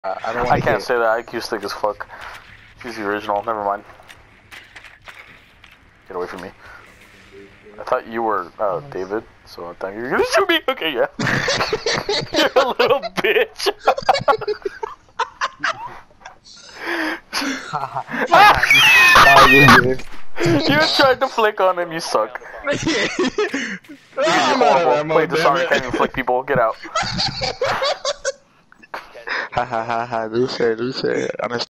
I don't want to. I can't say that. IQ stick as fuck. She's the original. Never mind. Get away from me. I thought you were David, so I thought you were gonna shoot me. Okay, yeah. You're a little bitch. You tried to flick on him. You suck. You're horrible. Play Disarm. Can't even flick people. Get out. Ha ha ha ha. Loser, loser.